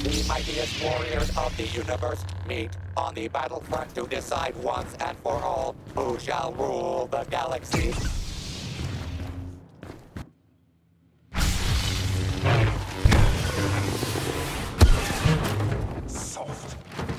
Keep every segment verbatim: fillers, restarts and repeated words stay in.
The mightiest warriors of the universe meet on the battlefront to decide once and for all who shall rule the galaxy. Soft.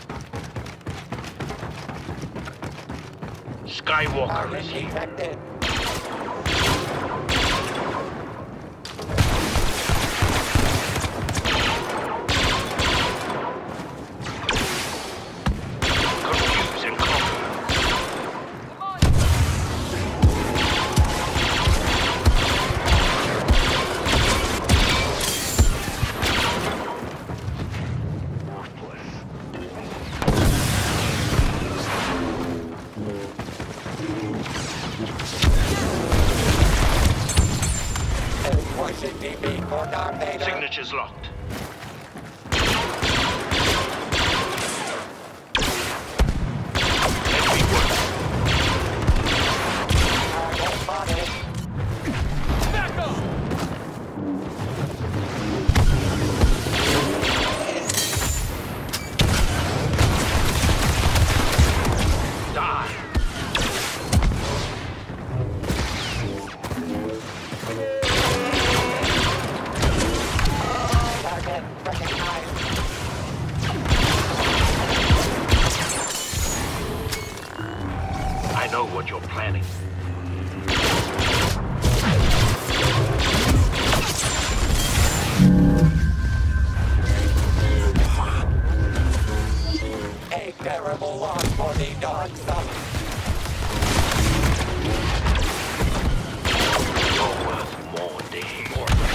Skywalker is here. Detected. Confuse and conquer. Pushing D B for Darth Vader. Signature's locked. Target spotted. Back up! Die. Target recognized. I know what you're planning. A terrible loss for the Dark Side. You're worth more dead.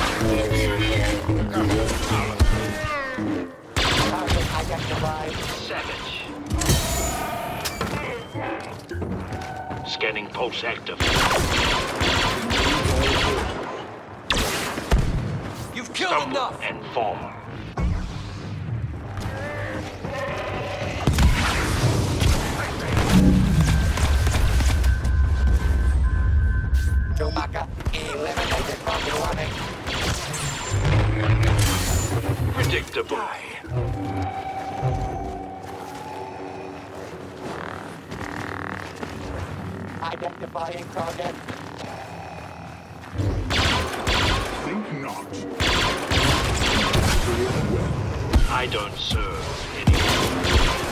Target identified. Savage. Scanning pulse active. You've killed Stumble enough! and fall. Chewbacca eliminated from the running. Predictable. Identifying target. Think not. I don't serve anyone.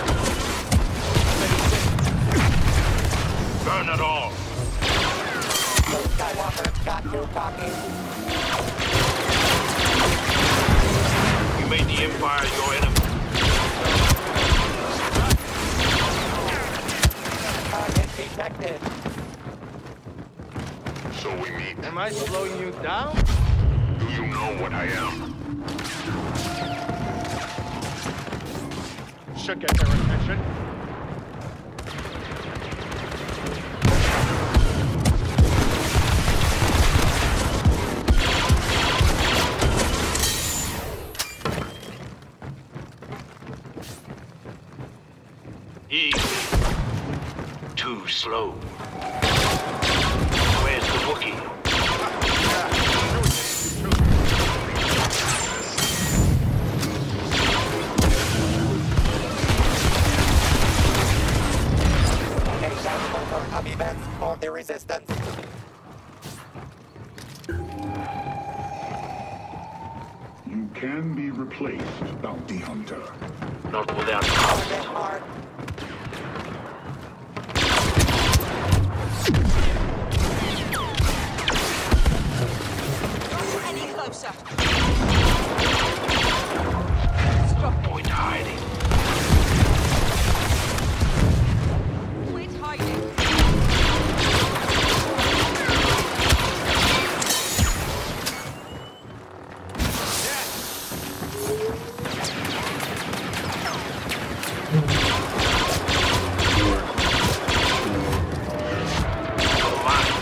Burn it all. Luke Skywalker got too cocky. You made the Empire your enemy. Target detected. So we meet. Am I slowing you down? Do you know what I am? Should get their attention. Easy. Too slow. Where's the Wookiee? A sample of events for the Resistance. You can be replaced, Bounty Hunter. Not without cost. Target marked. Any closer. Point hiding. Quit hiding. You're mine.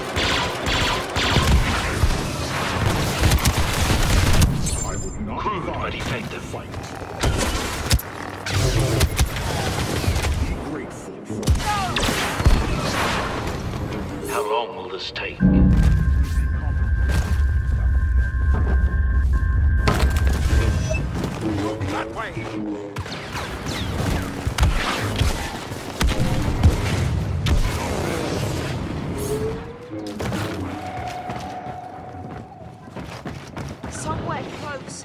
I would not Crude but advise effective. fight. Be grateful for How long will this take? That way! Somewhere close.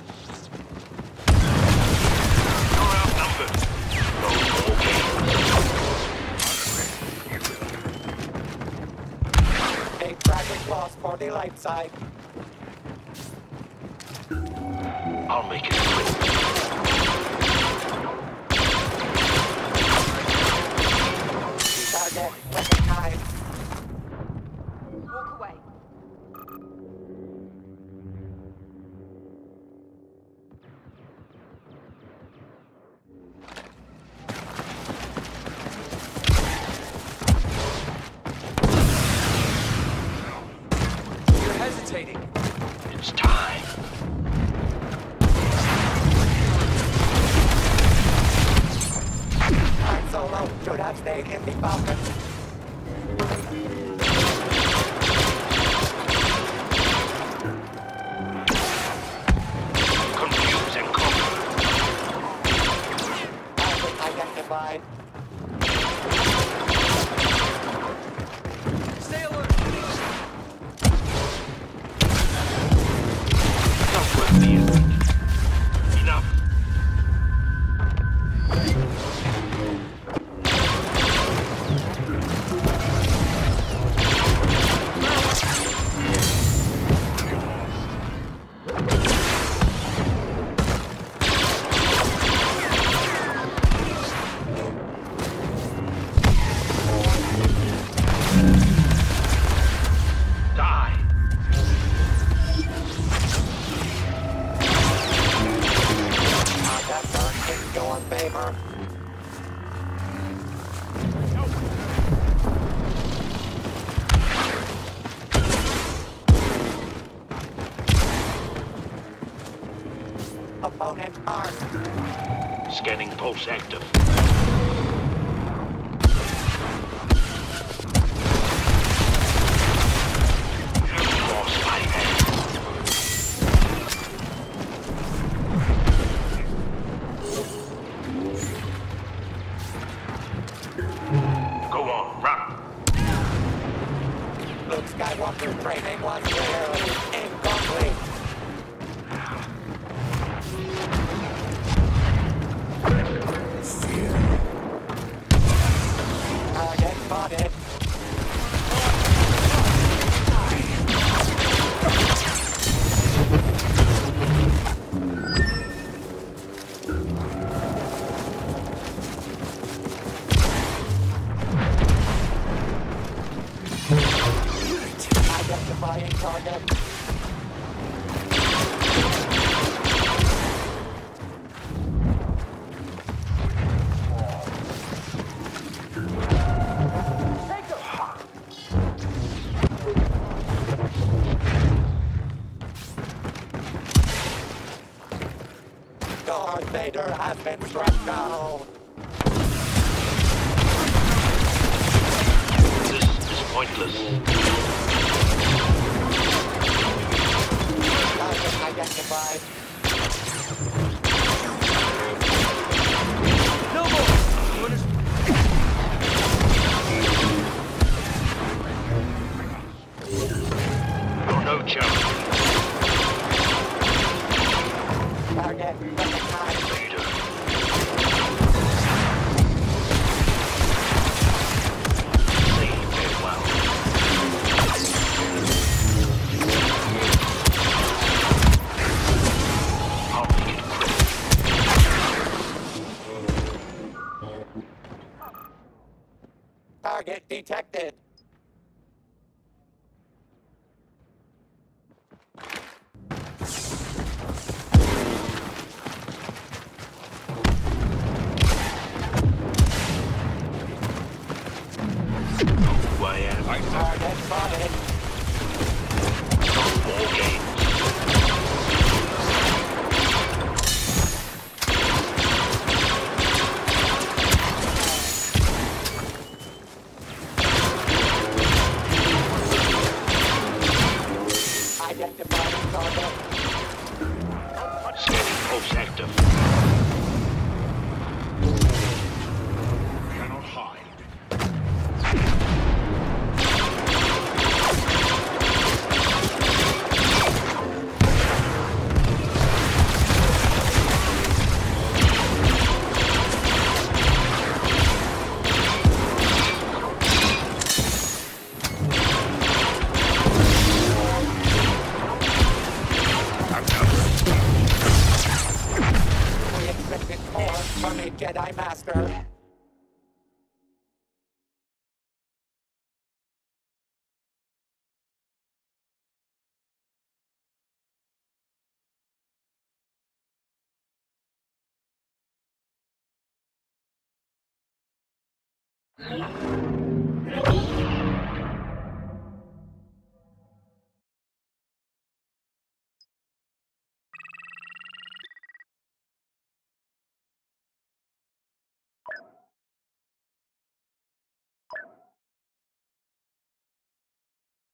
You're outnumbered. No more games. A tragic loss for the light side. I'll make it quick. Target recognized. Walk away. You're hesitating. It's time. Han Solo should have stayed in the Falcon. Confuse and conquer. Target identified. Stay alert. Enough with me. Enough. Die. That turn in your favor. Opponent armed. Scanning pulse active. Force my hand. Go on, run. Luke Skywalker training was clearly incomplete. Target spotted. Identifying target. Darth Vader has been struck down. This is pointless. Target identified. No more. You understand? You're no chance. Target recognized. Vader. Say farewell. I'll make it quick. Target detected. Who I am. Target spotted. No more games. Identifying target. Scanning pulse active. Mermaid Jedi Master.